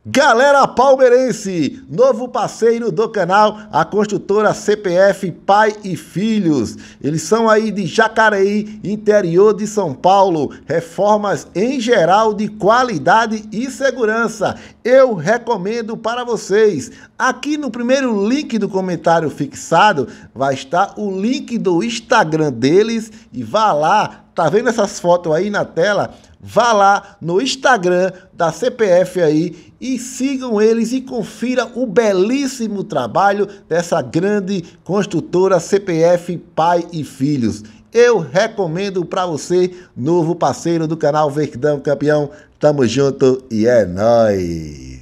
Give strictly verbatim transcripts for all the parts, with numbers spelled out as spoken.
Galera palmeirense, novo parceiro do canal, a construtora C P F Pai e Filhos. Eles são aí de Jacareí, interior de São Paulo. Reformas em geral de qualidade e segurança. Eu recomendo para vocês. Aqui no primeiro link do comentário fixado vai estar o link do Instagram deles e vá lá. Tá vendo essas fotos aí na tela? Vá lá no Instagram da C P F aí e sigam eles e confira o belíssimo trabalho dessa grande construtora C P F Pai e Filhos. Eu recomendo para você, novo parceiro do canal Verdão Campeão. Tamo junto e é nóis!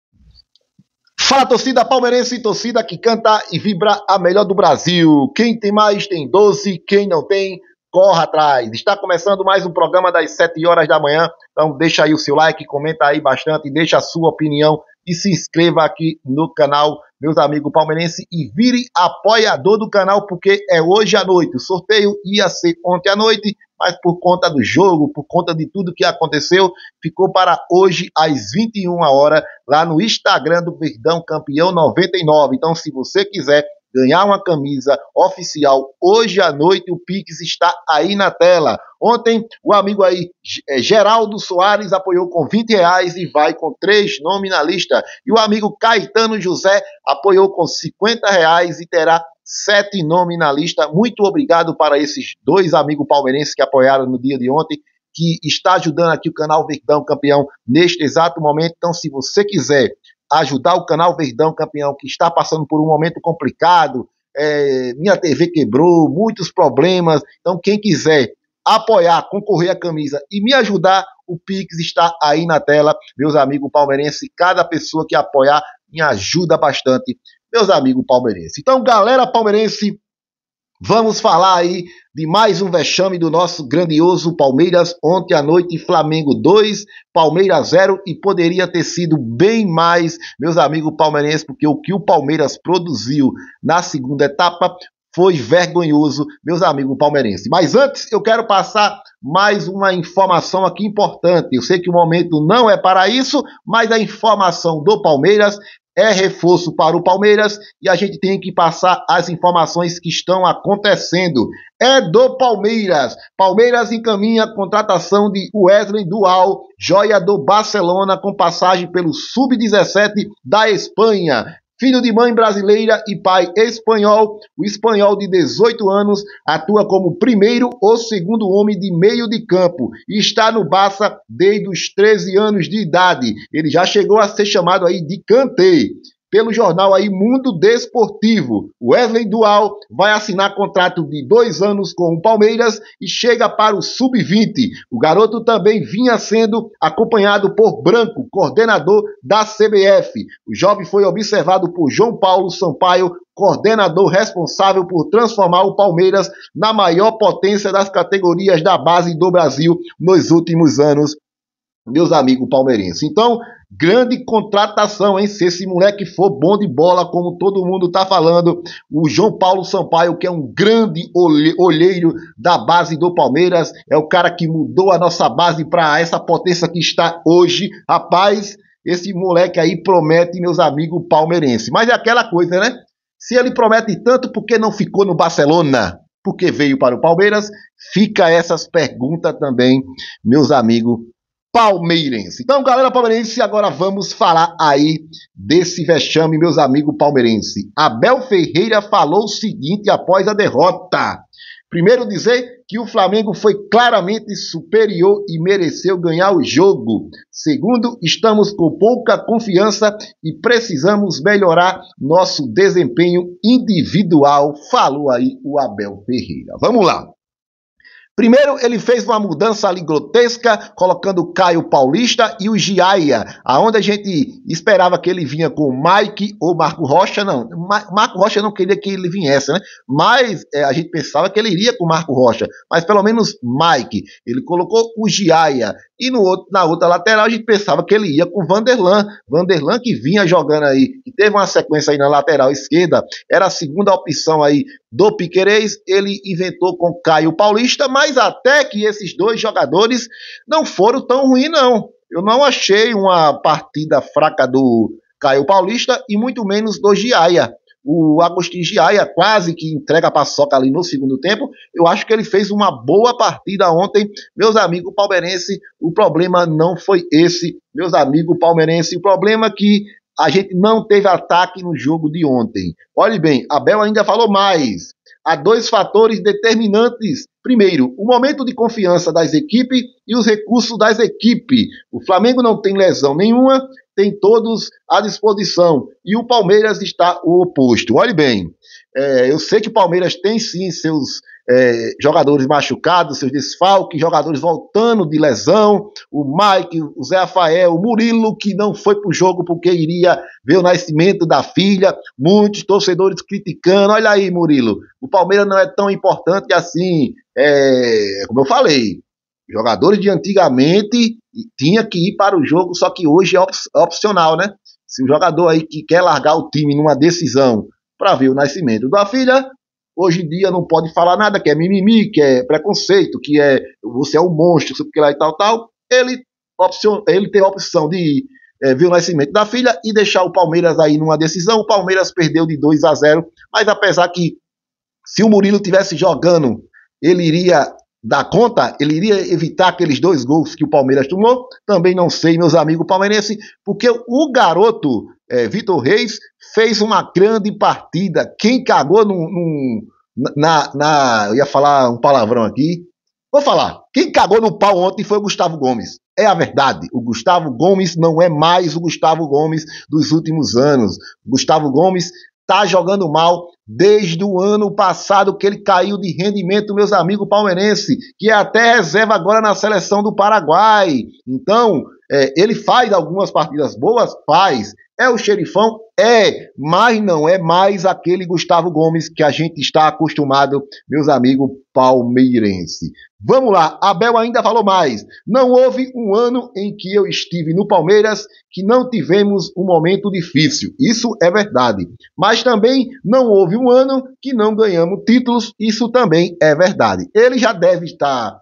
Fala, torcida palmeirense, torcida que canta e vibra a melhor do Brasil. Quem tem mais tem doze, quem não tem, corra atrás. Está começando mais um programa das sete horas da manhã. Então deixa aí o seu like, comenta aí bastante, deixa a sua opinião e se inscreva aqui no canal, meus amigos palmeirenses, e vire apoiador do canal, porque é hoje à noite. O sorteio ia ser ontem à noite, mas por conta do jogo, por conta de tudo que aconteceu, ficou para hoje às vinte e uma horas, lá no Instagram do Verdão Campeão noventa e nove. Então, se você quiser ganhar uma camisa oficial hoje à noite, o Pix está aí na tela. Ontem, o amigo aí, Geraldo Soares, apoiou com vinte reais e vai com três nominalistas. E o amigo Caetano José apoiou com cinquenta reais e terá sete nominalistas. Muito obrigado para esses dois amigos palmeirenses que apoiaram no dia de ontem, que está ajudando aqui o canal Verdão Campeão neste exato momento. Então, se você quiser ajudar o canal Verdão Campeão, que está passando por um momento complicado, é, minha T V quebrou, muitos problemas, então quem quiser apoiar, concorrer à camisa e me ajudar, o Pix está aí na tela, meus amigos palmeirenses. Cada pessoa que apoiar me ajuda bastante, meus amigos palmeirenses. Então, galera palmeirense, vamos falar aí de mais um vexame do nosso grandioso Palmeiras. Ontem à noite, Flamengo dois, Palmeiras zero, e poderia ter sido bem mais, meus amigos palmeirenses, porque o que o Palmeiras produziu na segunda etapa foi vergonhoso, meus amigos palmeirenses. Mas antes, eu quero passar mais uma informação aqui importante. Eu sei que o momento não é para isso, mas a informação do Palmeiras é reforço para o Palmeiras e a gente tem que passar as informações que estão acontecendo. É do Palmeiras. Palmeiras encaminha a contratação de Wesley Dual, joia do Barcelona, com passagem pelo sub dezessete da Espanha. Filho de mãe brasileira e pai espanhol, o espanhol de dezoito anos atua como primeiro ou segundo homem de meio de campo e está no Barça desde os treze anos de idade. Ele já chegou a ser chamado aí de Kanté. Pelo jornal aí Mundo Desportivo, Wesley Dual vai assinar contrato de dois anos com o Palmeiras e chega para o sub vinte. O garoto também vinha sendo acompanhado por Branco, coordenador da C B F. O jovem foi observado por João Paulo Sampaio, coordenador responsável por transformar o Palmeiras na maior potência das categorias da base do Brasil nos últimos anos, meus amigos palmeirenses. Então, grande contratação, hein? Se esse moleque for bom de bola, como todo mundo tá falando, o João Paulo Sampaio, que é um grande olheiro da base do Palmeiras, é o cara que mudou a nossa base para essa potência que está hoje. Rapaz, esse moleque aí promete, meus amigos palmeirenses. Mas é aquela coisa, né? Se ele promete tanto, por que não ficou no Barcelona? Porque veio para o Palmeiras? Fica essas perguntas também, meus amigos palmeirense. Então, galera palmeirense, agora vamos falar aí desse vexame, meus amigos palmeirense. Abel Ferreira falou o seguinte após a derrota. Primeiro, dizer que o Flamengo foi claramente superior e mereceu ganhar o jogo. Segundo, estamos com pouca confiança e precisamos melhorar nosso desempenho individual, falou aí o Abel Ferreira. Vamos lá. Primeiro, ele fez uma mudança ali grotesca, colocando o Caio Paulista e o Giaia, aonde a gente esperava que ele vinha com o Mike ou Marco Rocha. Não, Ma Marco Rocha não queria que ele viesse, né? Mas é, a gente pensava que ele iria com o Marco Rocha, mas pelo menos Mike. Ele colocou o Giaia. E no outro, na outra lateral a gente pensava que ele ia com o Vanderlan. Vanderlan, que vinha jogando aí, que teve uma sequência aí na lateral esquerda, era a segunda opção aí do Piquerez. Ele inventou com Caio Paulista, mas até que esses dois jogadores não foram tão ruins, não. Eu não achei uma partida fraca do Caio Paulista e muito menos do Giaia. O Agostinho Giaia quase que entrega a paçoca ali no segundo tempo. Eu acho que ele fez uma boa partida ontem. Meus amigos palmeirenses, o problema não foi esse, meus amigos palmeirenses. O problema é que a gente não teve ataque no jogo de ontem. Olhe bem, Abel ainda falou mais. Há dois fatores determinantes. Primeiro, o momento de confiança das equipes e os recursos das equipes. O Flamengo não tem lesão nenhuma, tem todos à disposição. E o Palmeiras está o oposto. Olhe bem, é, eu sei que o Palmeiras tem sim seus é, jogadores machucados, seus desfalques, jogadores voltando de lesão, o Mike, o Zé Rafael, o Murilo, que não foi para o jogo porque iria ver o nascimento da filha, muitos torcedores criticando. Olha aí, Murilo, o Palmeiras não é tão importante assim. É, como eu falei, jogadores de antigamente tinha que ir para o jogo, só que hoje é op opcional, né? Se o jogador aí que quer largar o time numa decisão para ver o nascimento da filha, hoje em dia não pode falar nada, que é mimimi, que é preconceito, que é você é um monstro, porque lá e tal, tal. Ele, opcion, ele tem a opção de é, ver o nascimento da filha e deixar o Palmeiras aí numa decisão. O Palmeiras perdeu de dois a zero, mas apesar que se o Murilo tivesse jogando, ele iria dar conta, ele iria evitar aqueles dois gols que o Palmeiras tomou. Também não sei, meus amigos palmeirenses, porque o garoto é, Vitor Reis fez uma grande partida. Quem cagou num, num, na, na... Eu ia falar um palavrão aqui. Vou falar. Quem cagou no pau ontem foi o Gustavo Gomes. É a verdade. O Gustavo Gomes não é mais o Gustavo Gomes dos últimos anos. O Gustavo Gomes tá jogando mal desde o ano passado, que ele caiu de rendimento, meus amigos palmeirenses, que é até reserva agora na seleção do Paraguai. Então, é, ele faz algumas partidas boas? Faz. É o xerifão? É, mas não é mais aquele Gustavo Gomes que a gente está acostumado, meus amigos palmeirenses. Vamos lá, Abel ainda falou mais. Não houve um ano em que eu estive no Palmeiras que não tivemos um momento difícil. Isso é verdade. Mas também não houve um ano que não ganhamos títulos. Isso também é verdade. Ele já deve estar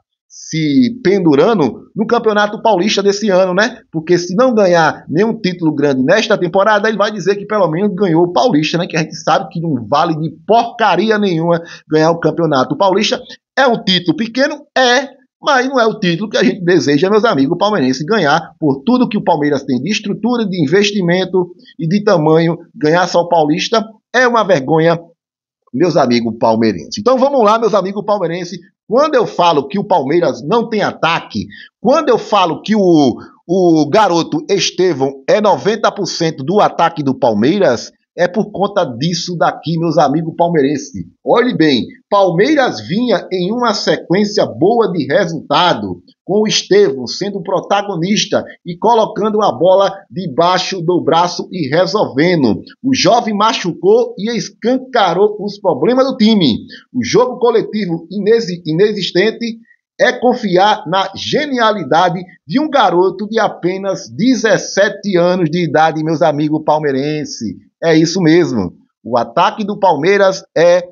se pendurando no Campeonato Paulista desse ano, né? Porque se não ganhar nenhum título grande nesta temporada, ele vai dizer que pelo menos ganhou o Paulista, né? Que a gente sabe que não vale de porcaria nenhuma ganhar o Campeonato Paulista. É um título pequeno? É, mas não é o título que a gente deseja, meus amigos palmeirenses, ganhar por tudo que o Palmeiras tem de estrutura, de investimento e de tamanho. Ganhar só o Paulista é uma vergonha, meus amigos palmeirenses. Então vamos lá, meus amigos palmeirenses. Quando eu falo que o Palmeiras não tem ataque, quando eu falo que o, o garoto Estevão é noventa por cento do ataque do Palmeiras, é por conta disso daqui, meus amigos palmeirenses. Olhe bem, Palmeiras vinha em uma sequência boa de resultado, com o Estevão sendo protagonista e colocando a bola debaixo do braço e resolvendo. O jovem machucou e escancarou os problemas do time. O jogo coletivo inexistente é confiar na genialidade de um garoto de apenas dezessete anos de idade, meus amigos palmeirenses. É isso mesmo. O ataque do Palmeiras é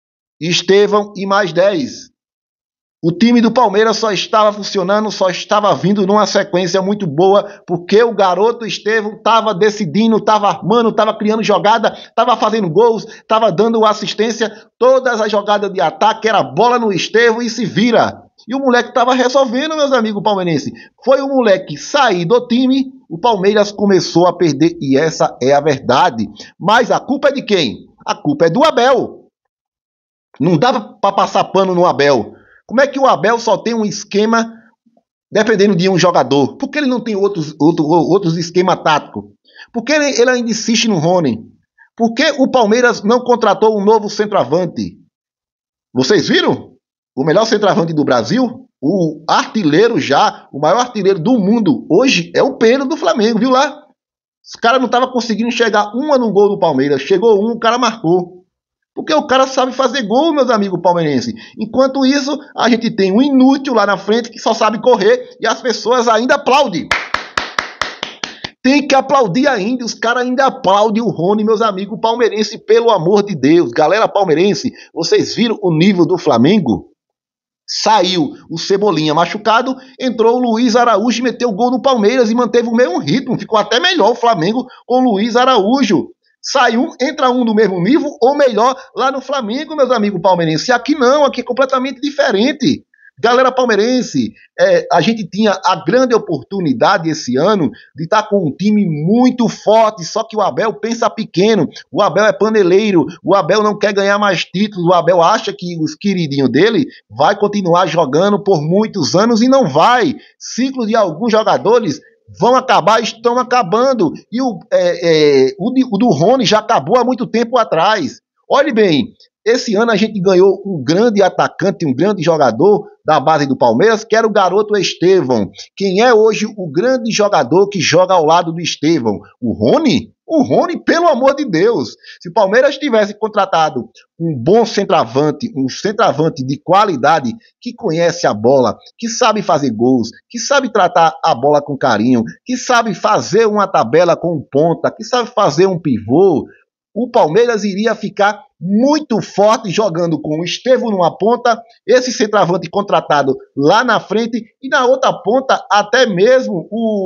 Estevão e mais dez. O time do Palmeiras só estava funcionando, só estava vindo numa sequência muito boa, porque o garoto Estevão estava decidindo, estava armando, estava criando jogada, estava fazendo gols, estava dando assistência. Todas as jogadas de ataque era bola no Estevão e se vira. E o moleque estava resolvendo, meus amigos palmeirenses. Foi o moleque sair do time, o Palmeiras começou a perder, e essa é a verdade. Mas a culpa é de quem? A culpa é do Abel. Não dá para passar pano no Abel. Como é que o Abel só tem um esquema dependendo de um jogador? Por que ele não tem outros, outro, outros esquemas táticos? Por que ele, ele ainda insiste no Rony? Por que o Palmeiras não contratou um novo centroavante? Vocês viram? O melhor centroavante do Brasil, o artilheiro já, o maior artilheiro do mundo, hoje é o Pedro do Flamengo, viu lá? Os caras não estavam conseguindo chegar uma no gol do Palmeiras. Chegou um, o cara marcou. Porque o cara sabe fazer gol, meus amigos palmeirenses. Enquanto isso, a gente tem um inútil lá na frente que só sabe correr e as pessoas ainda aplaudem. Tem que aplaudir ainda, os caras ainda aplaudem o Rony, meus amigos palmeirenses, pelo amor de Deus. Galera palmeirense, vocês viram o nível do Flamengo? Saiu o Cebolinha machucado, entrou o Luiz Araújo e meteu o gol no Palmeiras e manteve o mesmo ritmo. Ficou até melhor o Flamengo com o Luiz Araújo. Sai um, entra um do mesmo nível ou melhor lá no Flamengo, meus amigos palmeirenses. E aqui não, aqui é completamente diferente. Galera palmeirense, é, a gente tinha a grande oportunidade esse ano de estar com um time muito forte, só que o Abel pensa pequeno, o Abel é paneleiro, o Abel não quer ganhar mais títulos, o Abel acha que os queridinhos dele vai continuar jogando por muitos anos e não vai. Ciclo de alguns jogadores vão acabar, estão acabando, e o, é, é, o, de, o do Rony já acabou há muito tempo atrás. Olhe bem, esse ano a gente ganhou um grande atacante, um grande jogador da base do Palmeiras, que era o garoto Estevão. Quem é hoje o grande jogador que joga ao lado do Estevão? O Rony? O Rony, pelo amor de Deus. Se o Palmeiras tivesse contratado um bom centroavante, um centroavante de qualidade, que conhece a bola, que sabe fazer gols, que sabe tratar a bola com carinho, que sabe fazer uma tabela com um ponta, que sabe fazer um pivô, o Palmeiras iria ficar muito forte jogando com o Estevão numa ponta, esse centroavante contratado lá na frente e na outra ponta até mesmo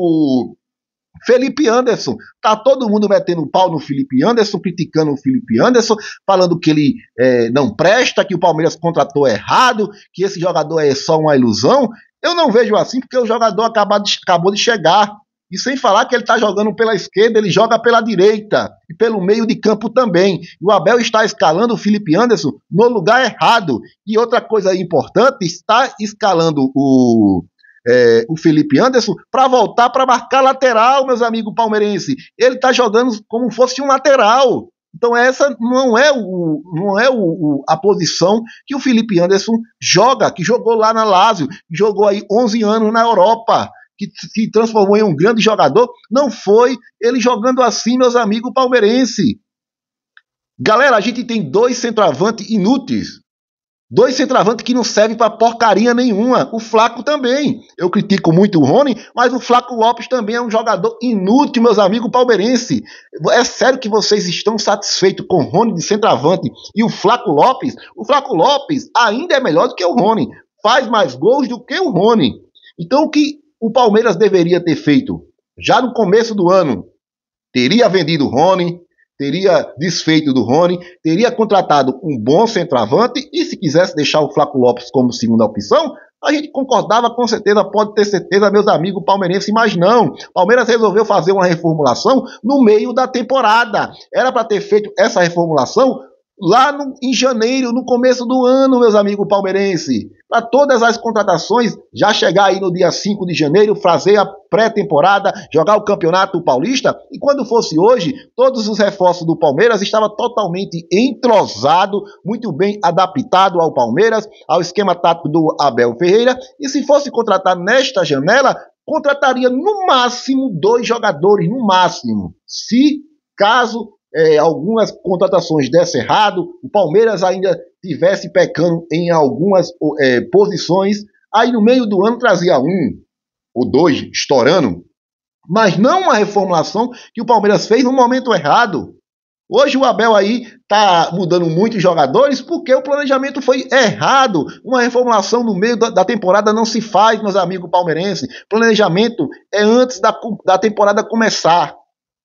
o Felipe Anderson. Tá todo mundo metendo pau no Felipe Anderson, criticando o Felipe Anderson, falando que ele é, não presta, que o Palmeiras contratou errado, que esse jogador é só uma ilusão. Eu não vejo assim porque o jogador acabou de, acabou de chegar. E sem falar que ele está jogando pela esquerda, ele joga pela direita e pelo meio de campo também. E o Abel está escalando o Felipe Anderson no lugar errado. E outra coisa importante, está escalando o, é, o Felipe Anderson para voltar para marcar lateral, meus amigos palmeirenses. Ele está jogando como fosse um lateral. Então essa não é, o, não é o, o, a posição que o Felipe Anderson joga, que jogou lá na Lazio, que jogou aí onze anos na Europa, que se transformou em um grande jogador. Não foi ele jogando assim, meus amigos palmeirenses. Galera, a gente tem dois centroavantes inúteis. Dois centroavantes que não servem para porcaria nenhuma. O Flaco também. Eu critico muito o Rony, mas o Flaco Lopes também é um jogador inútil, meus amigos palmeirenses. É sério que vocês estão satisfeitos com o Rony de centroavante e o Flaco Lopes? O Flaco Lopes ainda é melhor do que o Rony. Faz mais gols do que o Rony. Então o que o Palmeiras deveria ter feito já no começo do ano? Teria vendido o Rony, teria desfeito do Rony, teria contratado um bom centroavante e se quisesse deixar o Flaco Lopes como segunda opção, a gente concordava com certeza, pode ter certeza, meus amigos palmeirenses, mas não. Palmeiras resolveu fazer uma reformulação no meio da temporada. Era para ter feito essa reformulação lá no, em janeiro, no começo do ano, meus amigos palmeirenses. Para todas as contratações, já chegar aí no dia cinco de janeiro, fazer a pré-temporada, jogar o Campeonato Paulista, e quando fosse hoje, todos os reforços do Palmeiras estavam totalmente entrosados, muito bem adaptado ao Palmeiras, ao esquema tático do Abel Ferreira, e se fosse contratar nesta janela, contrataria no máximo dois jogadores, no máximo. Se, caso É, algumas contratações dessem errado, o Palmeiras ainda tivesse pecando em algumas é, posições, aí no meio do ano trazia um ou dois estourando, mas não uma reformulação que o Palmeiras fez no momento errado. Hoje o Abel aí tá mudando muitos jogadores porque o planejamento foi errado. Uma reformulação no meio da, da temporada não se faz, meus amigos palmeirenses. Planejamento é antes da, da temporada começar.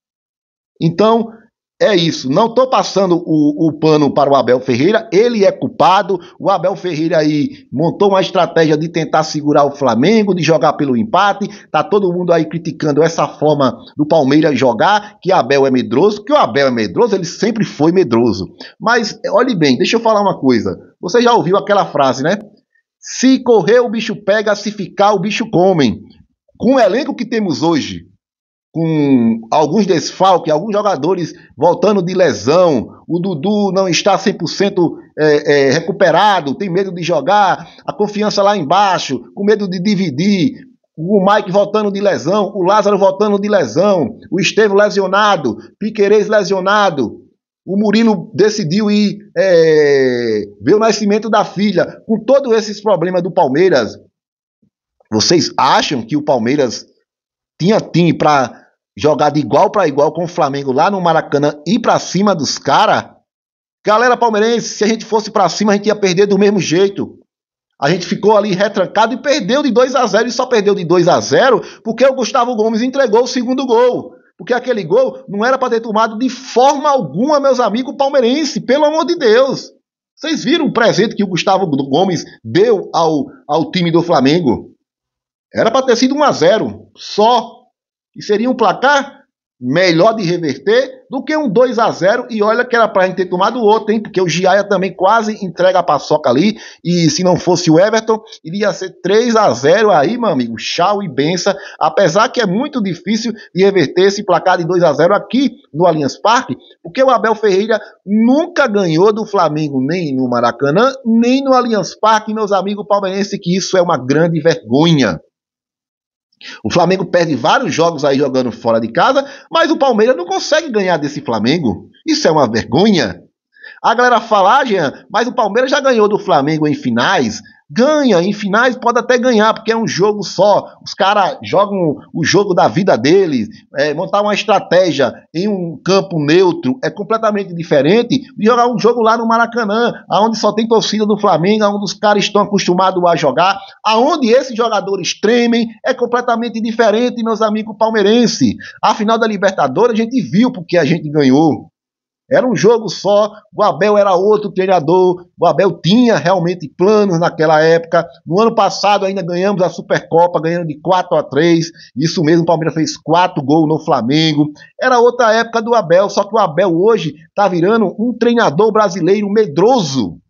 Então, é isso, não estou passando o, o pano para o Abel Ferreira, ele é culpado. O Abel Ferreira aí montou uma estratégia de tentar segurar o Flamengo, de jogar pelo empate. Tá todo mundo aí criticando essa forma do Palmeiras jogar, que Abel é medroso, que o Abel é medroso, ele sempre foi medroso. Mas, olhe bem, deixa eu falar uma coisa. Você já ouviu aquela frase, né? Se correr o bicho pega, se ficar o bicho come. Com o elenco que temos hoje, com alguns desfalques, alguns jogadores voltando de lesão, o Dudu não está cem por cento é, é, recuperado, tem medo de jogar, a confiança lá embaixo, com medo de dividir, o Mike voltando de lesão, o Lázaro voltando de lesão, o Estevão lesionado, Piquerez lesionado, o Murilo decidiu ir é, ver o nascimento da filha. Com todos esses problemas do Palmeiras, vocês acham que o Palmeiras tinha time para jogar de igual para igual com o Flamengo lá no Maracanã e ir para cima dos caras? Galera palmeirense, se a gente fosse para cima, a gente ia perder do mesmo jeito. A gente ficou ali retrancado e perdeu de dois a zero, e só perdeu de dois a zero porque o Gustavo Gomes entregou o segundo gol. Porque aquele gol não era para ter tomado de forma alguma, meus amigos palmeirenses, pelo amor de Deus. Vocês viram o presente que o Gustavo Gomes deu ao, ao time do Flamengo? Era para ter sido um a zero, só. E seria um placar melhor de reverter do que um dois a zero, e olha que era pra gente ter tomado outro, hein, porque o Giaia também quase entrega a paçoca ali, e se não fosse o Everton, iria ser três a zero aí, meu amigo, tchau e benção, apesar que é muito difícil de reverter esse placar de dois a zero aqui no Allianz Parque, porque o Abel Ferreira nunca ganhou do Flamengo, nem no Maracanã, nem no Allianz Parque, meus amigos palmeirenses, que isso é uma grande vergonha. O Flamengo perde vários jogos aí jogando fora de casa, mas o Palmeiras não consegue ganhar desse Flamengo. Isso é uma vergonha. A galera fala, ah, Jean, mas o Palmeiras já ganhou do Flamengo em finais. Ganha, em finais pode até ganhar, porque é um jogo só. Os caras jogam o jogo da vida deles. É, montar uma estratégia em um campo neutro é completamente diferente de jogar um jogo lá no Maracanã, onde só tem torcida do Flamengo, onde os caras estão acostumados a jogar, aonde esses jogadores tremem, é completamente diferente, meus amigos palmeirenses. A final da Libertadores a gente viu porque a gente ganhou. Era um jogo só, o Abel era outro treinador, o Abel tinha realmente planos naquela época. No ano passado ainda ganhamos a Supercopa, ganhando de quatro a três, isso mesmo, o Palmeiras fez quatro gols no Flamengo. Era outra época do Abel, só que o Abel hoje está virando um treinador brasileiro medroso.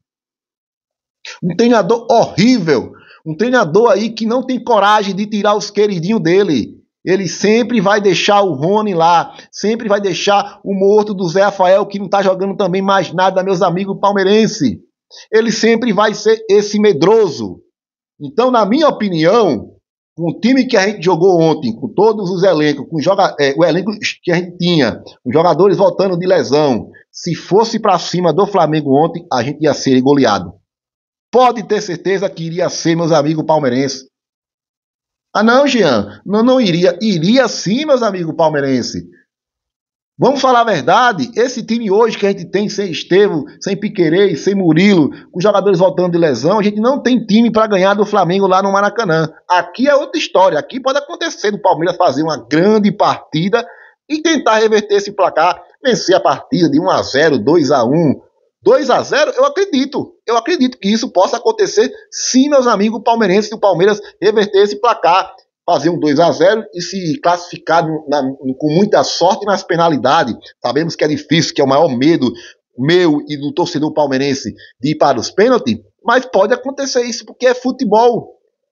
Um treinador horrível, um treinador aí que não tem coragem de tirar os queridinhos dele. Ele sempre vai deixar o Rony lá, sempre vai deixar o morto do Zé Rafael, que não está jogando também mais nada, meus amigos palmeirenses. Ele sempre vai ser esse medroso. Então, na minha opinião, com o time que a gente jogou ontem, com todos os elencos, com joga é, o elenco que a gente tinha, os jogadores voltando de lesão, se fosse para cima do Flamengo ontem, a gente ia ser goleado. Pode ter certeza que iria ser, meus amigos palmeirenses. Ah não, Jean, não, não iria. Iria sim, meus amigos palmeirenses. Vamos falar a verdade, esse time hoje que a gente tem sem Estevão, sem Piquerez, sem Murilo, com jogadores voltando de lesão, a gente não tem time para ganhar do Flamengo lá no Maracanã. Aqui é outra história, aqui pode acontecer do Palmeiras fazer uma grande partida e tentar reverter esse placar, vencer a partida de um a zero, dois a um, dois a zero, eu acredito, eu acredito que isso possa acontecer sim, meus amigos palmeirenses, se o Palmeiras reverter esse placar, fazer um dois a zero e se classificar na, com muita sorte nas penalidades. Sabemos que é difícil, que é o maior medo meu e do torcedor palmeirense de ir para os pênaltis, mas pode acontecer isso porque é futebol.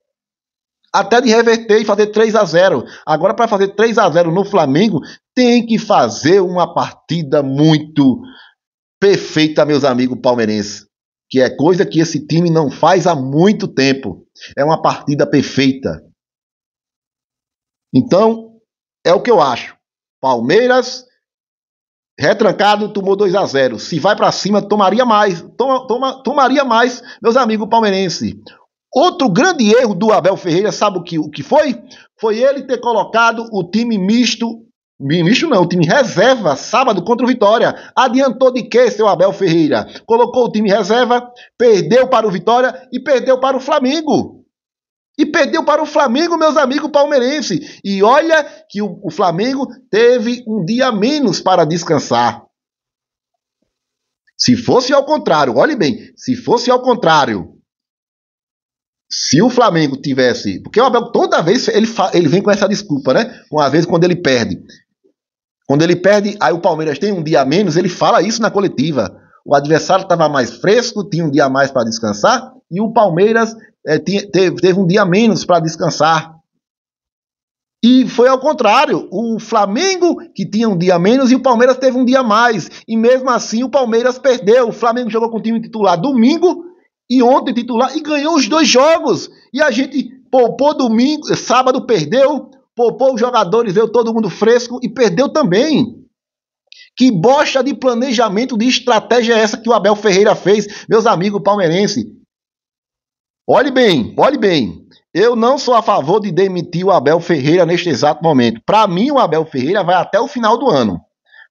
Até de reverter e fazer três a zero. Agora, para fazer três a zero no Flamengo, tem que fazer uma partida muito perfeita, meus amigos palmeirenses, que é coisa que esse time não faz há muito tempo. É uma partida perfeita. Então, é o que eu acho. Palmeiras, retrancado, tomou dois a zero. Se vai para cima, tomaria mais. Toma, toma, tomaria mais, meus amigos palmeirenses. Outro grande erro do Abel Ferreira, sabe o que, o que foi? Foi ele ter colocado o time misto, misto não, o time reserva, sábado contra o Vitória. Adiantou de quê, seu Abel Ferreira? Colocou o time reserva, perdeu para o Vitória e perdeu para o Flamengo. E perdeu para o Flamengo, meus amigos palmeirenses. E olha que o, o Flamengo teve um dia a menos para descansar. Se fosse ao contrário, olhe bem, se fosse ao contrário, se o Flamengo tivesse... Porque o Abel toda vez ele, fa, ele vem com essa desculpa, né? Uma vez quando ele perde. Quando ele perde, aí o Palmeiras tem um dia a menos, ele fala isso na coletiva. O adversário estava mais fresco, tinha um dia a mais para descansar, e o Palmeiras é, tinha, teve, teve um dia a menos para descansar. E foi ao contrário, o Flamengo que tinha um dia a menos e o Palmeiras teve um dia a mais. E mesmo assim o Palmeiras perdeu. O Flamengo jogou com o time titular domingo e ontem titular e ganhou os dois jogos. E a gente poupou domingo, sábado perdeu, poupou os jogadores, veio todo mundo fresco e perdeu também. Que bosta de planejamento, de estratégia é essa que o Abel Ferreira fez, meus amigos palmeirenses? Olhe bem, olhe bem. Eu não sou a favor de demitir o Abel Ferreira neste exato momento. Para mim, o Abel Ferreira vai até o final do ano.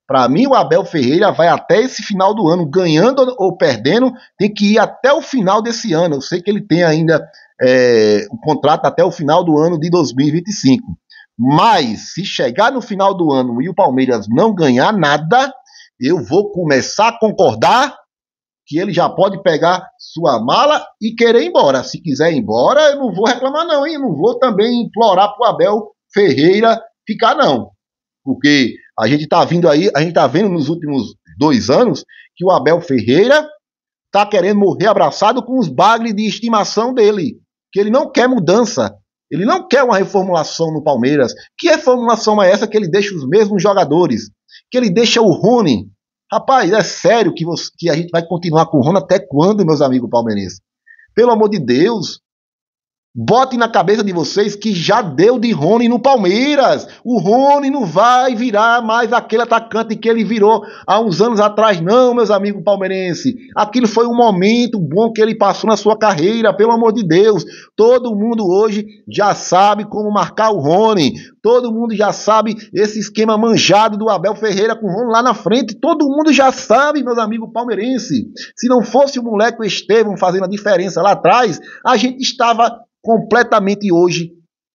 Para mim, o Abel Ferreira vai até esse final do ano, ganhando ou perdendo, tem que ir até o final desse ano. Eu sei que ele tem ainda é, um contrato até o final do ano de dois mil e vinte e cinco. Mas, se chegar no final do ano e o Palmeiras não ganhar nada, eu vou começar a concordar que ele já pode pegar sua mala e querer ir embora. Se quiser ir embora, eu não vou reclamar não, hein? Eu não vou também implorar pro Abel Ferreira ficar não. Porque a gente tá vindo aí, a gente tá vendo nos últimos dois anos que o Abel Ferreira tá querendo morrer abraçado com os bagres de estimação dele. Que ele não quer mudança. Ele não quer uma reformulação no Palmeiras. Que reformulação é essa que ele deixa os mesmos jogadores? Que ele deixa o Rony. Rapaz, é sério que, você, que a gente vai continuar com o Rony até quando, meus amigos palmeirenses? Pelo amor de Deus, botem na cabeça de vocês que já deu de Rony no Palmeiras. O Rony não vai virar mais aquele atacante que ele virou há uns anos atrás, não, meus amigos palmeirenses. Aquilo foi um momento bom que ele passou na sua carreira, pelo amor de Deus. Todo mundo hoje já sabe como marcar o Rony. Todo mundo já sabe esse esquema manjado do Abel Ferreira com o Rony lá na frente. Todo mundo já sabe, meus amigos palmeirenses. Se não fosse o moleque o Estevão fazendo a diferença lá atrás, a gente estava completamente hoje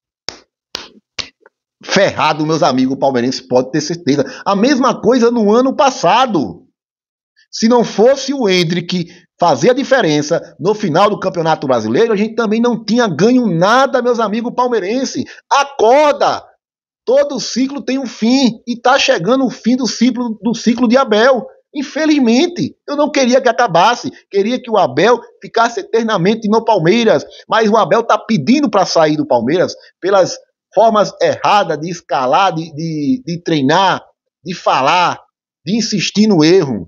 ferrado, meus amigos palmeirenses, pode ter certeza. A mesma coisa no ano passado. Se não fosse o Hendrick fazer a diferença no final do Campeonato Brasileiro, a gente também não tinha ganho nada, meus amigos palmeirenses. Acorda! Todo ciclo tem um fim e está chegando o fim do ciclo, do ciclo de Abel. Infelizmente, eu não queria que acabasse, queria que o Abel ficasse eternamente no Palmeiras, mas o Abel está pedindo para sair do Palmeiras pelas formas erradas de escalar, de, de, de treinar, de falar, de insistir no erro.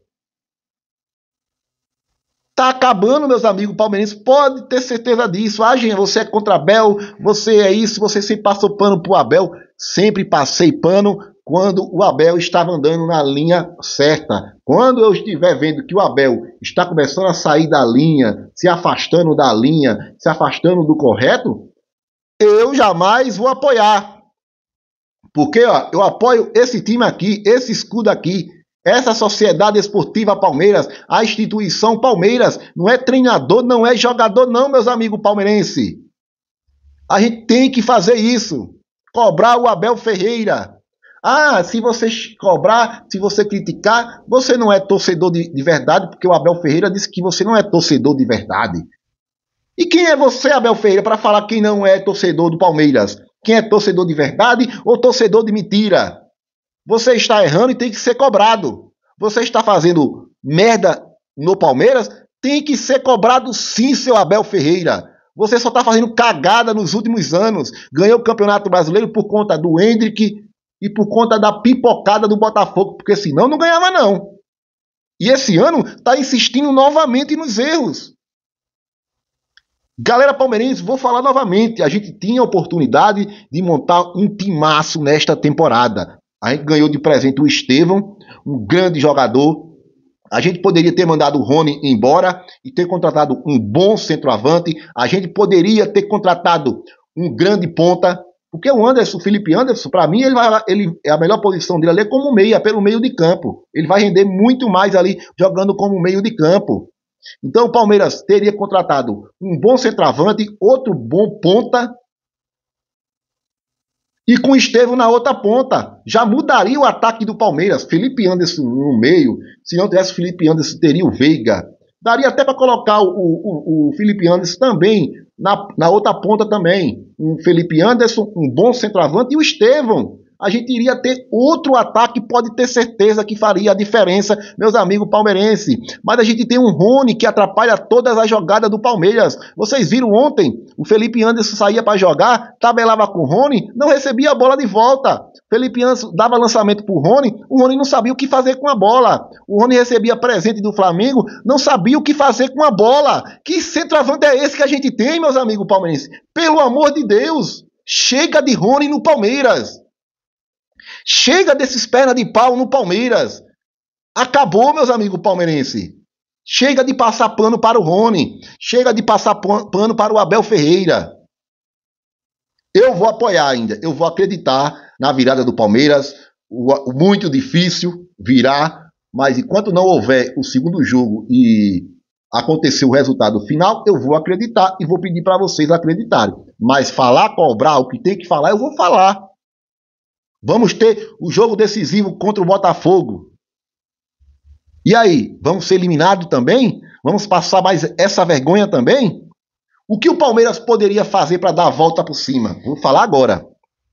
Tá acabando, meus amigos palmeirenses, pode ter certeza disso. Ah, gente, você é contra Abel, você é isso, você sempre passou pano pro Abel. Sempre passei pano quando o Abel estava andando na linha certa. Quando eu estiver vendo que o Abel está começando a sair da linha, se afastando da linha, se afastando do correto, eu jamais vou apoiar. Porque ó, eu apoio esse time aqui, esse escudo aqui, essa Sociedade Esportiva Palmeiras, a instituição Palmeiras. Não é treinador, não é jogador não, meus amigos palmeirenses. A gente tem que fazer isso. Cobrar o Abel Ferreira. Ah, se você cobrar, se você criticar, você não é torcedor de, de verdade, porque o Abel Ferreira disse que você não é torcedor de verdade. E quem é você, Abel Ferreira, para falar quem não é torcedor do Palmeiras? Quem é torcedor de verdade ou torcedor de mentira? Você está errando e tem que ser cobrado. Você está fazendo merda no Palmeiras, tem que ser cobrado sim, seu Abel Ferreira. Você só está fazendo cagada nos últimos anos. Ganhou o Campeonato Brasileiro por conta do Hendrick e por conta da pipocada do Botafogo, porque senão não ganhava não. E esse ano está insistindo novamente nos erros. Galera palmeirense, vou falar novamente, a gente tinha a oportunidade de montar um timaço nesta temporada. A gente ganhou de presente o Estevão, um grande jogador. A gente poderia ter mandado o Rony embora e ter contratado um bom centroavante. A gente poderia ter contratado um grande ponta, porque o Anderson, o Felipe Anderson, para mim, ele vai, ele, a melhor posição dele ali é como meia, pelo meio de campo. Ele vai render muito mais ali jogando como meio de campo. Então o Palmeiras teria contratado um bom centroavante, outro bom ponta, e com o Estevão na outra ponta. Já mudaria o ataque do Palmeiras. Felipe Anderson no meio. Se não tivesse Felipe Anderson, teria o Veiga. Daria até para colocar o, o, o Felipe Anderson também na, na outra ponta também. Um Felipe Anderson, um bom centroavante, e o Estevão. A gente iria ter outro ataque, pode ter certeza que faria a diferença, meus amigos palmeirenses. Mas a gente tem um Rony que atrapalha todas as jogadas do Palmeiras. Vocês viram ontem, o Felipe Anderson saía para jogar, tabelava com o Rony, não recebia a bola de volta. Felipe Anderson dava lançamento para o Rony, o Rony não sabia o que fazer com a bola. O Rony recebia presente do Flamengo, não sabia o que fazer com a bola. Que centroavante é esse que a gente tem, meus amigos palmeirenses? Pelo amor de Deus, chega de Rony no Palmeiras. Chega desses pernas de pau no Palmeiras. Acabou, meus amigos palmeirenses. Chega de passar pano para o Rony. Chega de passar pano para o Abel Ferreira. Eu vou apoiar ainda. Eu vou acreditar na virada do Palmeiras. O, o muito difícil. virar, mas enquanto não houver o segundo jogo e acontecer o resultado final, eu vou acreditar e vou pedir para vocês acreditarem. Mas falar, cobrar o que tem que falar, eu vou falar. Vamos ter o jogo decisivo contra o Botafogo. E aí, vamos ser eliminados também? Vamos passar mais essa vergonha também? O que o Palmeiras poderia fazer para dar a volta por cima? Vou falar agora.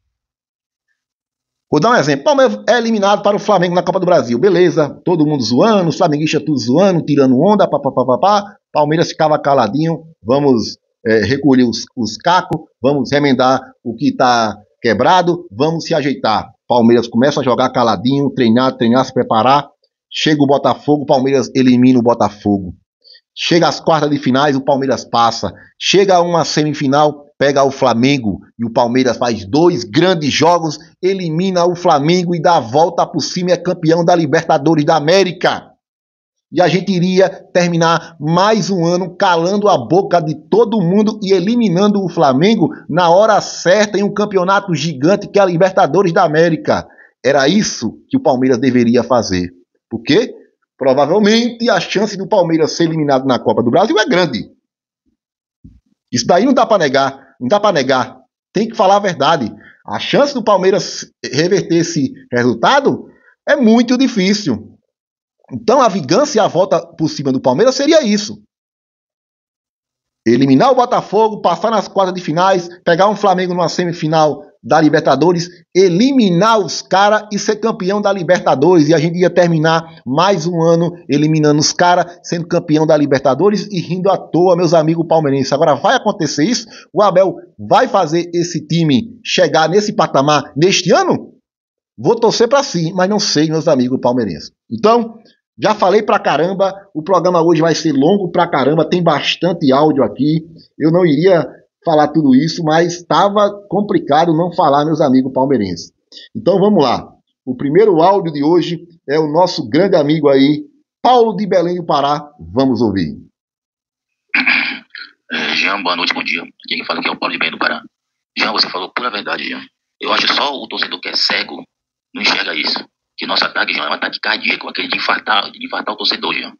Vou dar um exemplo. Palmeiras é eliminado para o Flamengo na Copa do Brasil. Beleza, todo mundo zoando, os flamenguistas tudo zoando, tirando onda, papapá. Palmeiras ficava caladinho, vamos é, recolher os, os cacos, vamos remendar o que está quebrado, vamos se ajeitar. Palmeiras começa a jogar caladinho, treinar, treinar, se preparar. Chega o Botafogo, o Palmeiras elimina o Botafogo. Chega às quartas de finais, o Palmeiras passa. Chega a uma semifinal, pega o Flamengo e o Palmeiras faz dois grandes jogos, elimina o Flamengo e dá a volta por cima e é campeão da Libertadores da América. E a gente iria terminar mais um ano calando a boca de todo mundo e eliminando o Flamengo na hora certa em um campeonato gigante que é a Libertadores da América. Era isso que o Palmeiras deveria fazer. Por quê? Provavelmente a chance do Palmeiras ser eliminado na Copa do Brasil é grande. Isso daí não dá para negar, não dá para negar. Tem que falar a verdade. A chance do Palmeiras reverter esse resultado é muito difícil. Então a vingança e a volta por cima do Palmeiras seria isso. Eliminar o Botafogo, passar nas quartas de finais, pegar um Flamengo numa semifinal da Libertadores, eliminar os caras e ser campeão da Libertadores. E a gente ia terminar mais um ano eliminando os caras, sendo campeão da Libertadores e rindo à toa, meus amigos palmeirenses. Agora vai acontecer isso? O Abel vai fazer esse time chegar nesse patamar neste ano? Vou torcer para sim, mas não sei, meus amigos palmeirenses. Então, já falei pra caramba, o programa hoje vai ser longo pra caramba, tem bastante áudio aqui. Eu não iria falar tudo isso, mas estava complicado não falar, meus amigos palmeirenses. Então vamos lá. O primeiro áudio de hoje é o nosso grande amigo aí, Paulo de Belém do Pará. Vamos ouvir. É, Jean, boa noite, bom dia. Quem fala aqui é o Paulo de Belém do Pará. Jean, você falou pura verdade, Jean. Eu acho só o torcedor que é cego não enxerga isso. Que nosso ataque, Jean, é um ataque cardíaco, aquele de infartar, de infartar o torcedor, Jean.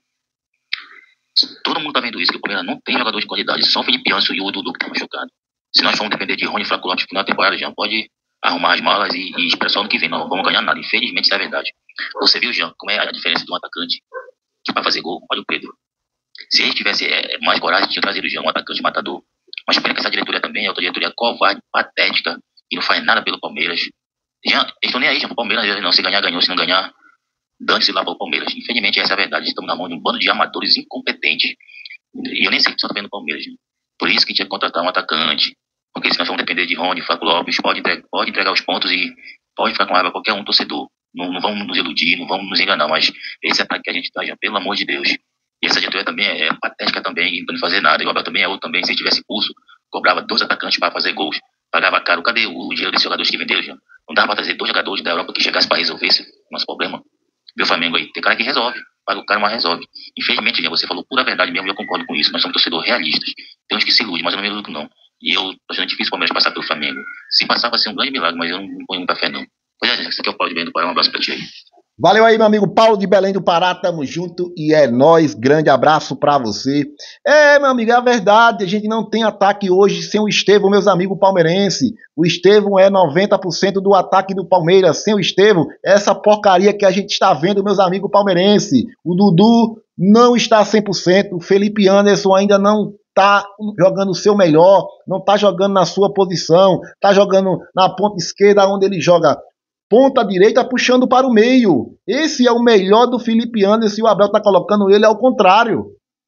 Todo mundo tá vendo isso, que o Palmeiras não tem jogador de qualidade, só o Felipe Anderson e o Dudu que tá machucado. Se nós formos depender de Rony e Franco Lopes no final da temporada, Jean, pode arrumar as malas e, e esperar só ano que vem. Nós não vamos ganhar nada, infelizmente isso é verdade. Você viu, Jean, como é a diferença de um atacante que vai fazer gol? Olha o Pedro. Se ele tivesse é, mais coragem, tinha trazido, Jean, um atacante matador. Mas pena que essa diretoria também é outra diretoria covarde, patética, e não faz nada pelo Palmeiras. Jean, eles estão nem aí, Jean, pro Palmeiras, não, se ganhar, ganhou, se não ganhar, dane-se lá pro Palmeiras. Infelizmente essa é a verdade, estamos na mão de um bando de amadores incompetentes. E eu nem sei que só tá vendo o Palmeiras, Jean. Por isso que tinha que contratar um atacante. Porque se nós vamos depender de Rony, Franco Lopes, pode entregar, pode entregar os pontos e pode ficar com raiva qualquer um torcedor. Não, não vamos nos iludir, não vamos nos enganar, mas esse ataque que a gente tá, Jean, pelo amor de Deus. E essa diretoria também é, é patética também, não fazer nada. E o Abel também é outro também, se tivesse pulso, cobrava dois atacantes para fazer gols. Pagava caro. Cadê o dinheiro desses jogadores que venderam, Jean? Não dava para trazer dois jogadores da Europa que chegassem para resolver esse nosso problema. Vê o Flamengo aí. Tem cara que resolve. Paga o cara, mas resolve. Infelizmente, Jean, você falou pura verdade mesmo e eu concordo com isso. Nós somos torcedores realistas. Tem uns que se iludem, mas eu não me iludo, não. E eu tô achando difícil o Palmeiras passar pelo Flamengo. Se passar, vai ser um grande milagre, mas eu não, não ponho muita fé, não. Pois é, esse aqui é o Paulo de Belém do Pará. Um abraço pra ti aí. Valeu aí, meu amigo Paulo de Belém do Pará, tamo junto e é nóis, grande abraço pra você. É, meu amigo, é a verdade, a gente não tem ataque hoje sem o Estevão, meus amigos palmeirenses. O Estevão é noventa por cento do ataque do Palmeiras, sem o Estevão, essa porcaria que a gente está vendo, meus amigos palmeirenses. O Dudu não está cem por cento, o Felipe Anderson ainda não tá jogando o seu melhor, não tá jogando na sua posição, tá jogando na ponta esquerda onde ele joga ponta direita puxando para o meio. Esse é o melhor do Felipe Anderson e o Abel está colocando ele ao contrário.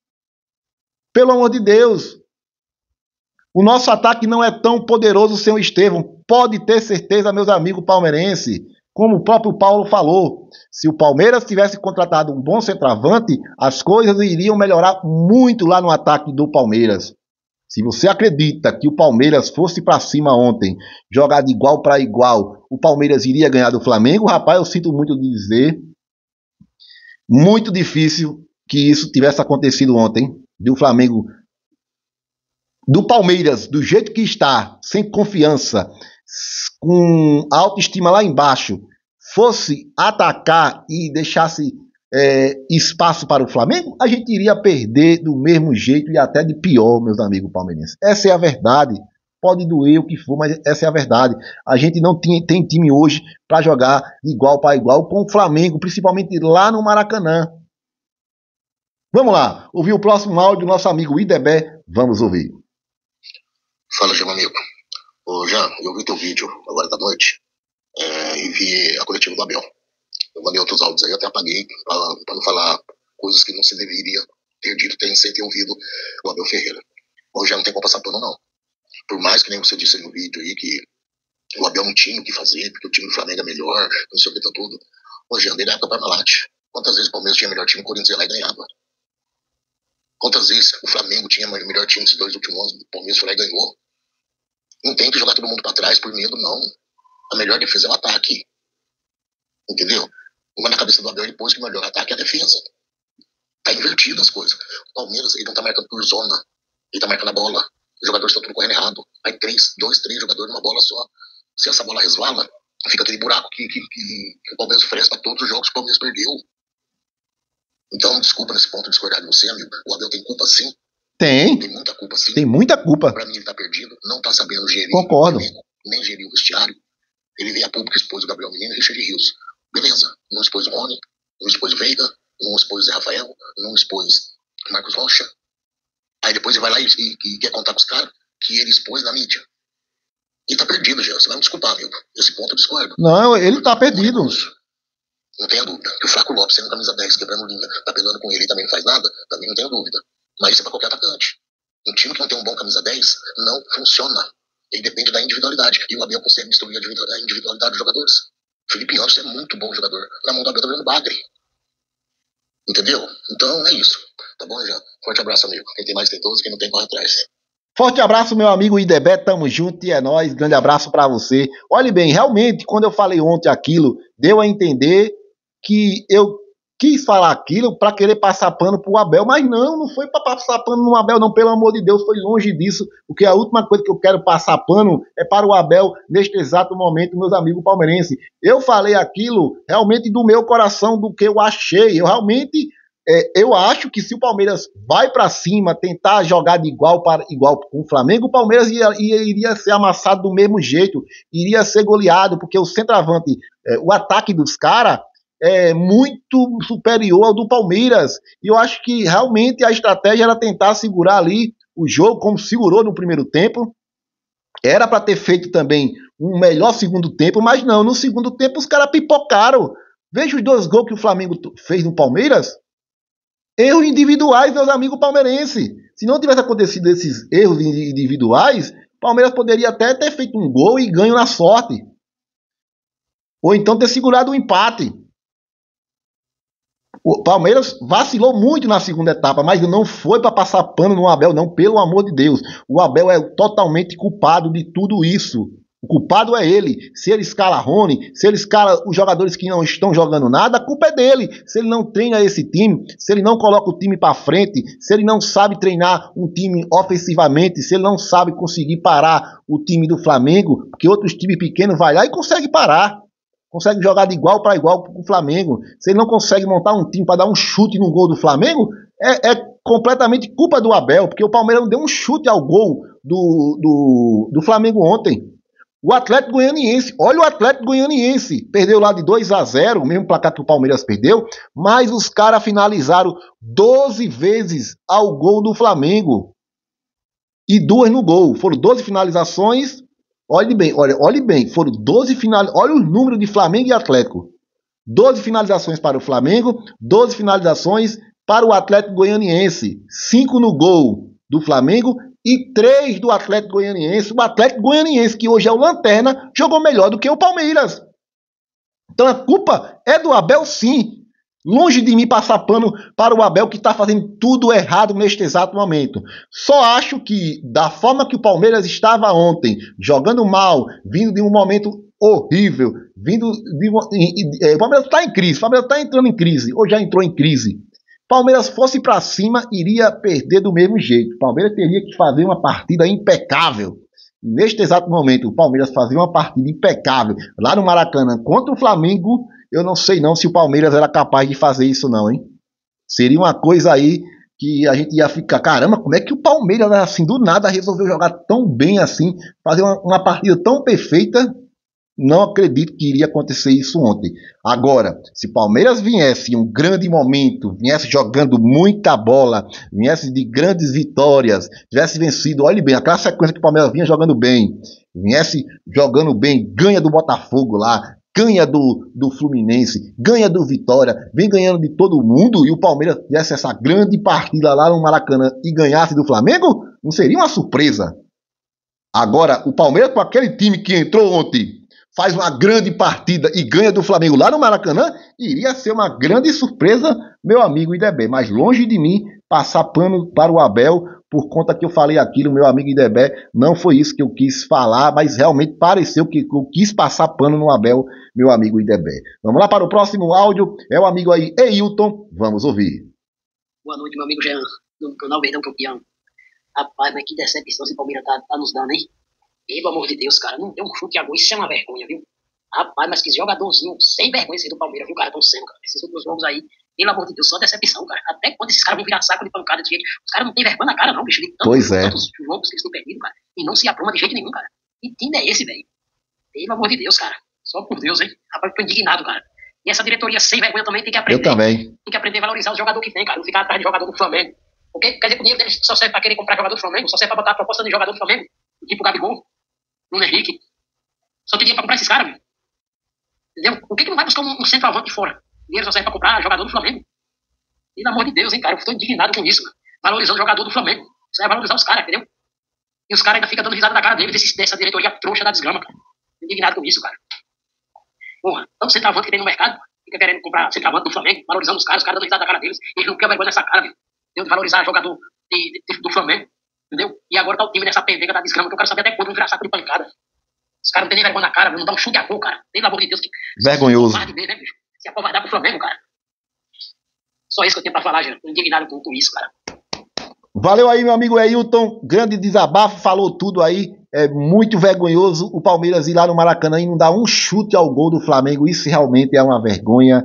Pelo amor de Deus. O nosso ataque não é tão poderoso sem o Estevão. Pode ter certeza, meus amigos palmeirenses. Como o próprio Paulo falou, se o Palmeiras tivesse contratado um bom centroavante, as coisas iriam melhorar muito lá no ataque do Palmeiras. Se você acredita que o Palmeiras fosse para cima ontem, jogar de igual para igual, o Palmeiras iria ganhar do Flamengo, rapaz, eu sinto muito de dizer, muito difícil que isso tivesse acontecido ontem, do Flamengo, do Palmeiras, do jeito que está, sem confiança, com a autoestima lá embaixo, fosse atacar e deixasse é, espaço para o Flamengo, a gente iria perder do mesmo jeito e até de pior, meus amigos palmeirenses. Essa é a verdade. Pode doer o que for, mas essa é a verdade. A gente não tem, tem time hoje para jogar de igual para igual com o Flamengo, principalmente lá no Maracanã. Vamos lá, ouvir o próximo áudio do nosso amigo Idebé. Vamos ouvir. Fala, Jean, amigo. Ô, Jean, eu vi teu vídeo agora da noite é, e vi a coletiva do Abel. Eu mandei outros áudios aí, eu até apaguei para não falar coisas que não se deveria ter dito sem ter ouvido o Abel Ferreira. Ô, Jean, não tem como passar pano, não. Por mais que nem você disse no vídeo aí que o Abel não tinha o que fazer, porque o time do Flamengo é melhor, não sei o que tá tudo. Ô, Jean, desde a época do Parmalat, quantas vezes o Palmeiras tinha melhor time, o Corinthians ia lá e ganhava? Quantas vezes o Flamengo tinha melhor time nesses dois últimos anos, o Palmeiras foi lá e ganhou? Não tem que jogar todo mundo pra trás por medo, não. A melhor defesa é o ataque. Entendeu? Uma na cabeça do Abel depois que o melhor ataque é a defesa. Tá invertido as coisas. O Palmeiras, ele não tá marcando por zona. Ele tá marcando a bola. Os jogadores estão tudo correndo errado. Aí três, dois, três jogadores numa bola só. Se essa bola resvala, fica aquele buraco que, que, que, que o Palmeiras oferece pra todos os jogos que o Palmeiras perdeu. Então, desculpa nesse ponto discordar de você, amigo. O Abel tem culpa sim. Tem. Tem muita culpa sim. Tem muita culpa. Pra mim ele tá perdido. Não tá sabendo gerir. Concordo. Nem gerir o vestiário. Ele veio a público e expôs o Gabriel Menino e o Richard Rios. Beleza. Não expôs o Rony. Não expôs o Veiga. Não expôs o Zé Rafael. Não expôs o Marcos Rocha. Aí depois ele vai lá e, e, e quer contar com os caras que ele expôs na mídia. Ele tá perdido já. Você vai me desculpar, amigo. Esse ponto eu discordo. Não, ele tá perdido. Não tenho dúvida. Que o Flaco Lopes, sendo camisa dez, quebrando linha, tapelando com ele e também não faz nada, também não tenho dúvida. Mas isso é pra qualquer atacante. Um time que não tem um bom camisa dez não funciona. Ele depende da individualidade. E o Abel consegue destruir a individualidade dos jogadores. Felipe Anderson é muito bom jogador. Na mão do Abel tá virando bagre. Entendeu? Então é isso. Tá bom, já? Forte abraço, amigo. Quem tem mais tem todos, quem não tem corre atrás. Forte abraço, meu amigo Idebé, tamo junto e é nóis. Grande abraço pra você. Olhe bem, realmente, quando eu falei ontem aquilo, deu a entender que eu quis falar aquilo para querer passar pano pro Abel, mas não, não foi para passar pano no Abel, não, pelo amor de Deus, foi longe disso, porque a última coisa que eu quero passar pano é para o Abel neste exato momento, meus amigos palmeirenses. Eu falei aquilo realmente do meu coração, do que eu achei, eu realmente, é, eu acho que se o Palmeiras vai para cima, tentar jogar de igual para igual com o Flamengo, o Palmeiras ia, ia, iria ser amassado do mesmo jeito, iria ser goleado, porque o centroavante, é, o ataque dos caras, é muito superior ao do Palmeiras. E eu acho que realmente a estratégia era tentar segurar ali o jogo, como segurou no primeiro tempo. Era para ter feito também um melhor segundo tempo, mas não, no segundo tempo os caras pipocaram. Veja os dois gols que o Flamengo fez no Palmeiras. Erros individuais, meus amigos palmeirenses. Se não tivesse acontecido esses erros individuais, o Palmeiras poderia até ter feito um gol e ganho na sorte. Ou então ter segurado o empate. O Palmeiras vacilou muito na segunda etapa, mas não foi para passar pano no Abel, não, pelo amor de Deus. O Abel é totalmente culpado de tudo isso. O culpado é ele. Se ele escala Rony, se ele escala os jogadores que não estão jogando nada, a culpa é dele. Se ele não treina esse time, se ele não coloca o time para frente, se ele não sabe treinar um time ofensivamente, se ele não sabe conseguir parar o time do Flamengo, porque outros times pequenos vai lá e consegue parar. Consegue jogar de igual para igual com o Flamengo. Se ele não consegue montar um time para dar um chute no gol do Flamengo, é, é completamente culpa do Abel, porque o Palmeiras não deu um chute ao gol do, do, do Flamengo ontem. O Atlético Goianiense, olha o Atlético Goianiense, perdeu lá de dois a zero, o mesmo placar que o Palmeiras perdeu, mas os caras finalizaram doze vezes ao gol do Flamengo. E duas no gol. Foram doze finalizações. Olhe bem, olha, olhe bem, foram doze finalizações, olha o número de Flamengo e Atlético. doze finalizações para o Flamengo, doze finalizações para o Atlético Goianiense. cinco no gol do Flamengo e três do Atlético Goianiense. O Atlético Goianiense, que hoje é o lanterna, jogou melhor do que o Palmeiras. Então a culpa é do Abel, sim. Longe de mim passar pano para o Abel, que está fazendo tudo errado neste exato momento. Só acho que, da forma que o Palmeiras estava ontem, jogando mal, vindo de um momento horrível, vindo de uma, e, e, o Palmeiras está em crise, o Palmeiras está entrando em crise, ou já entrou em crise. Palmeiras fosse para cima, iria perder do mesmo jeito. O Palmeiras teria que fazer uma partida impecável. neste exato momento o Palmeiras fazia uma partida impecável lá no Maracanã contra o Flamengo, eu não sei não se o Palmeiras era capaz de fazer isso não, hein? Seria uma coisa aí que a gente ia ficar, caramba, como é que o Palmeiras, assim, do nada, resolveu jogar tão bem assim, fazer uma, uma partida tão perfeita? Não acredito que iria acontecer isso ontem. Agora, se o Palmeiras viesse em um grande momento, viesse jogando muita bola, viesse de grandes vitórias, tivesse vencido, olhe bem, aquela sequência que o Palmeiras vinha jogando bem, viesse jogando bem, ganha do Botafogo lá, ganha do, do Fluminense, ganha do Vitória, vem ganhando de todo mundo, e o Palmeiras tivesse essa grande partida lá no Maracanã e ganhasse do Flamengo, não seria uma surpresa. Agora, o Palmeiras com aquele time que entrou ontem, faz uma grande partida e ganha do Flamengo lá no Maracanã, iria ser uma grande surpresa, meu amigo Idebé. Mas longe de mim passar pano para o Abel, por conta que eu falei aquilo, meu amigo Idebé, não foi isso que eu quis falar, mas realmente pareceu que eu quis passar pano no Abel, meu amigo Idebé. Vamos lá para o próximo áudio, é o amigo aí, Eilton, vamos ouvir. Boa noite, meu amigo Jean, do canal Verdão Campeão. Rapaz, mas que decepção esse Palmeiras tá, tá nos dando, hein? Pelo amor de Deus, cara, não deu um chute a gol, isso é uma vergonha, viu? Rapaz, mas que jogadorzinho sem vergonha esse do Palmeiras, viu, cara, tão sendo, cara, esses últimos jogos aí, pelo amor de Deus, só decepção, cara. Até quando esses caras vão virar saco de pancada desse jeito, os caras não tem vergonha na cara, não, bicho, de tanto, pois é. tantos jogos que eles têm perdido, cara, e não se apruma de jeito nenhum, cara. Que time é esse, velho? Pelo amor de Deus, cara, só por Deus, hein? Rapaz, eu tô indignado, cara. E essa diretoria sem vergonha também tem que aprender. Eu também. Tem que aprender a valorizar o jogador que tem, cara, não ficar atrás de jogador do Flamengo. Porque, quer dizer, o dinheiro deles só serve pra querer comprar jogador do Flamengo, só serve pra botar a proposta de jogador do Flamengo, tipo o Gabigol, Bruno Henrique. Só tem dinheiro pra comprar esses caras, meu. Entendeu? Por que que não vai buscar um, um centroavante de fora? O dinheiro só serve pra comprar jogador do Flamengo. Pelo amor de Deus, hein, cara. Eu tô indignado com isso, mano. Valorizando o jogador do Flamengo. Você vai valorizar os caras, entendeu? E os caras ainda ficam dando risada na cara deles, desse, dessa diretoria trouxa da desgrama, cara. Tô indignado com isso, cara. Porra, tanto centroavante que tem no mercado, fica querendo comprar centroavante do Flamengo, valorizando os caras, os caras dando risada na cara deles. Eles não querem vergonha nessa cara, meu. Entendeu? De valorizar jogador de, de, do Flamengo. Entendeu? E agora tá o time nessa pendeca da desgrama, que eu quero saber até quando vão virar saco de pancada. Os caras não tem nem vergonha na cara, não dá um chute a gol, cara. Pelo amor de Deus. Que... Vergonhoso. Se ver, né, bicho? Se acovardar pro Flamengo, cara. Só isso que eu tenho pra falar, já. Tô indignado com, com isso, cara. Valeu aí, meu amigo Eilton. Grande desabafo, falou tudo aí. É muito vergonhoso o Palmeiras ir lá no Maracanã e não dar um chute ao gol do Flamengo. Isso realmente é uma vergonha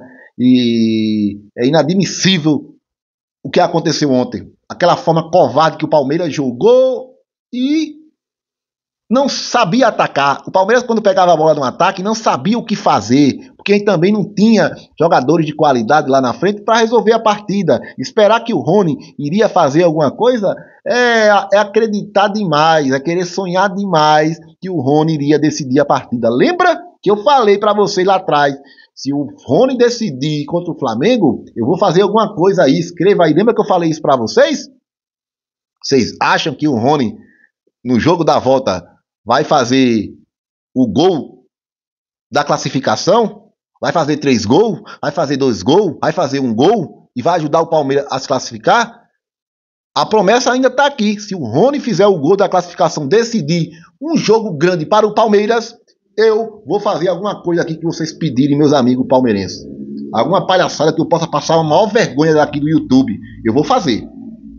e é inadmissível o que aconteceu ontem. Aquela forma covarde que o Palmeiras jogou e não sabia atacar. O Palmeiras, quando pegava a bola no ataque, não sabia o que fazer, porque também não tinha jogadores de qualidade lá na frente para resolver a partida. Esperar que o Rony iria fazer alguma coisa é, é acreditar demais, é querer sonhar demais que o Rony iria decidir a partida. Lembra que eu falei para vocês lá atrás, se o Rony decidir contra o Flamengo, eu vou fazer alguma coisa aí, escreva aí. Lembra que eu falei isso para vocês? Vocês acham que o Rony, no jogo da volta, vai fazer o gol da classificação? Vai fazer três gols? Vai fazer dois gols? Vai fazer um gol? E vai ajudar o Palmeiras a se classificar? A promessa ainda está aqui. Se o Rony fizer o gol da classificação, decidir um jogo grande para o Palmeiras, eu vou fazer alguma coisa aqui que vocês pedirem, meus amigos palmeirenses. Alguma palhaçada que eu possa passar uma maior vergonha daqui do YouTube. Eu vou fazer.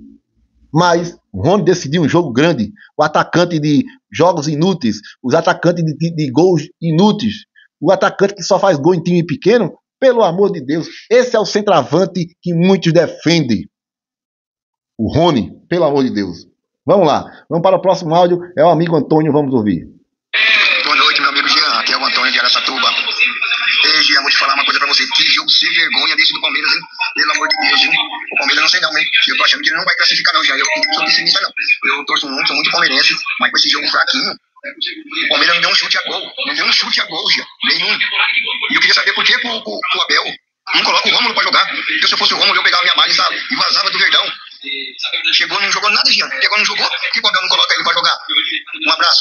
Mas o Rony decidiu um jogo grande, o atacante de jogos inúteis, os atacantes de, de, de gols inúteis, o atacante que só faz gol em time pequeno, pelo amor de Deus, esse é o centroavante que muitos defendem. O Rony, pelo amor de Deus. Vamos lá, vamos para o próximo áudio, é o amigo Antônio, vamos ouvir. Boa noite, meu amigo Jean, aqui é o Antônio de Araçatuba. Ei, Jean, vou te falar uma coisa pra você, que jogo sem vergonha desse do Palmeiras, hein? Pelo amor de Deus, viu? O Palmeiras não sei não, hein? Eu tô achando que ele não vai classificar não, Jean, eu não sou pessimista não. Eu torço muito, sou muito palmeirense, mas com esse jogo fraquinho, o Palmeiras não deu um chute a gol, não deu um chute a gol, Jean, nenhum. E eu queria saber por que o, o, o Abel não coloca o Rômulo pra jogar, porque se eu fosse o Rômulo eu pegava minha malha e vazava do Verdão. Chegou, não jogou nada, Jean, pegou, não jogou, por que o Abel não coloca ele pra jogar? Um abraço.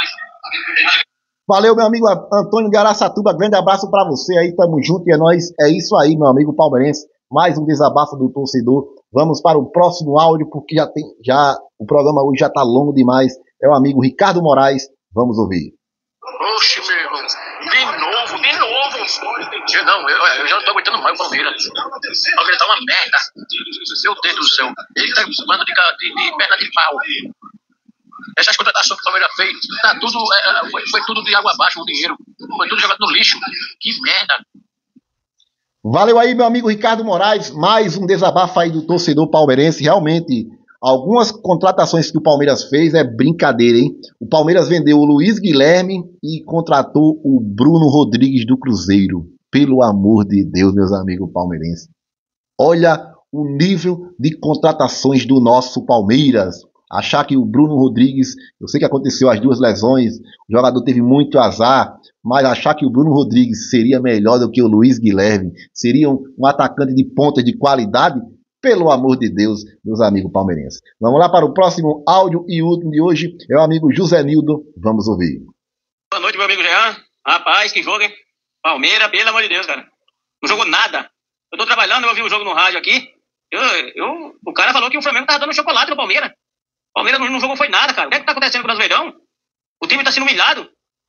Valeu, meu amigo Antônio de Araçatuba, grande abraço pra você aí, tamo junto e é nóis, é isso aí, meu amigo palmeirense, mais um desabafo do torcedor. Vamos para o próximo áudio, porque já tem, já, o programa hoje já tá longo demais, é o amigo Ricardo Moraes, vamos ouvir. Oxe, meu irmão, de novo, de novo, não, eu, eu já não tô aguentando mais o Palmeiras, o Palmeiras tá uma merda, meu Deus do céu, ele tá bando de, de, de perna de pau. Essas contratações que o Palmeiras fez, tá tudo, é, foi, foi tudo de água abaixo o dinheiro. Foi tudo jogado no lixo. Que merda. Valeu aí, meu amigo Ricardo Moraes. Mais um desabafo aí do torcedor palmeirense. Realmente, algumas contratações que o Palmeiras fez é brincadeira, hein? O Palmeiras vendeu o Luiz Guilherme e contratou o Bruno Rodrigues do Cruzeiro. Pelo amor de Deus, meus amigos palmeirenses. Olha o nível de contratações do nosso Palmeiras. Achar que o Bruno Rodrigues, eu sei que aconteceu as duas lesões, o jogador teve muito azar, mas achar que o Bruno Rodrigues seria melhor do que o Luiz Guilherme, seria um, um atacante de ponta de qualidade, pelo amor de Deus, meus amigos palmeirenses. Vamos lá para o próximo áudio e último de hoje, é o amigo José Nildo, vamos ouvir. Boa noite, meu amigo Jean. Rapaz, que jogo, hein? Palmeiras, pelo amor de Deus, cara. Não jogou nada. Eu tô trabalhando, eu ouvi o jogo no rádio aqui, eu, eu, o cara falou que o Flamengo tava dando chocolate no Palmeiras. O Palmeiras não jogou foi nada, cara. O que é que tá acontecendo com o Brasileirão? O time tá sendo humilhado.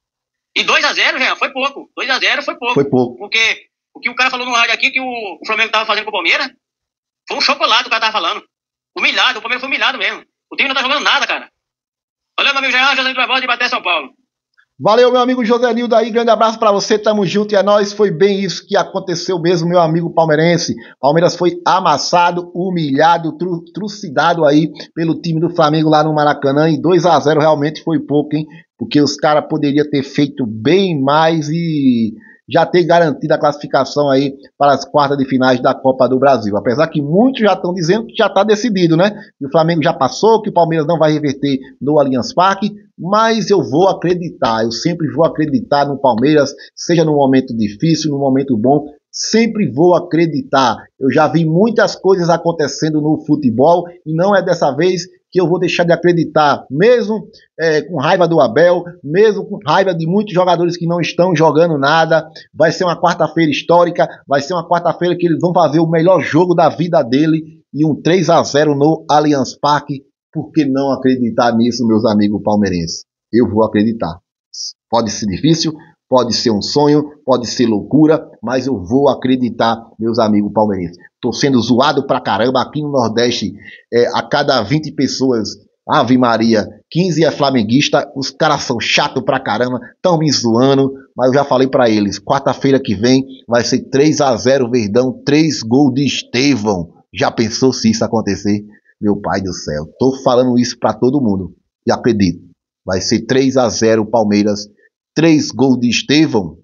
E dois a zero, já foi pouco. dois a zero foi pouco. Foi pouco. Porque o que o cara falou no rádio aqui, que o, o Flamengo tava fazendo com o Palmeiras, foi um chocolate o cara tava falando. Humilhado, o Palmeiras foi humilhado mesmo. O time não tá jogando nada, cara. Valeu, meu amigo Jean, José Trabalho de Baté, São Paulo. Valeu, meu amigo José Nildo aí, grande abraço pra você, tamo junto e é nóis, foi bem isso que aconteceu mesmo, meu amigo palmeirense. Palmeiras foi amassado, humilhado, tru, trucidado aí pelo time do Flamengo lá no Maracanã e dois a zero realmente foi pouco, hein, porque os caras poderiam ter feito bem mais e já ter garantido a classificação aí para as quartas de finais da Copa do Brasil. Apesar que muitos já estão dizendo que já está decidido, né? Que o Flamengo já passou, que o Palmeiras não vai reverter no Allianz Parque, mas eu vou acreditar, eu sempre vou acreditar no Palmeiras, seja no momento difícil, no momento bom, sempre vou acreditar. Eu já vi muitas coisas acontecendo no futebol e não é dessa vez que eu vou deixar de acreditar, mesmo é, com raiva do Abel, mesmo com raiva de muitos jogadores que não estão jogando nada. Vai ser uma quarta-feira histórica, vai ser uma quarta-feira que eles vão fazer o melhor jogo da vida dele e um três a zero no Allianz Parque. Por que não acreditar nisso, meus amigos palmeirenses? Eu vou acreditar. Pode ser difícil, pode ser um sonho, pode ser loucura, mas eu vou acreditar, meus amigos palmeirenses. Tô sendo zoado pra caramba aqui no Nordeste, é, a cada vinte pessoas, Ave Maria, quinze é flamenguista, os caras são chatos pra caramba, tão me zoando, mas eu já falei pra eles, quarta-feira que vem vai ser três a zero Verdão, três gols de Estevão. Já pensou se isso acontecer? Meu pai do céu, tô falando isso pra todo mundo, e acredito, vai ser três a zero Palmeiras, três gols de Estevão,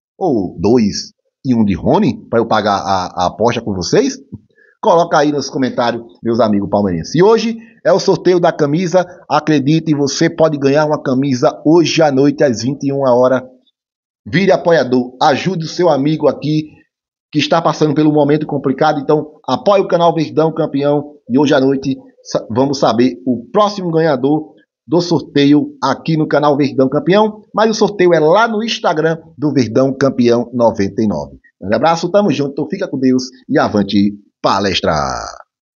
ou dois e um de Rony, para eu pagar a, a aposta com vocês? Coloca aí nos comentários, meus amigos palmeirenses. E hoje é o sorteio da camisa, acredite, você pode ganhar uma camisa hoje à noite às vinte e uma horas. Vire apoiador, ajude o seu amigo aqui, que está passando pelo momento complicado, então apoie o canal Verdão Campeão, e hoje à noite vamos saber o próximo ganhador do sorteio aqui no canal Verdão Campeão, mas o sorteio é lá no Instagram do Verdão Campeão noventa e nove. Um abraço, tamo junto, fica com Deus e avante palestra!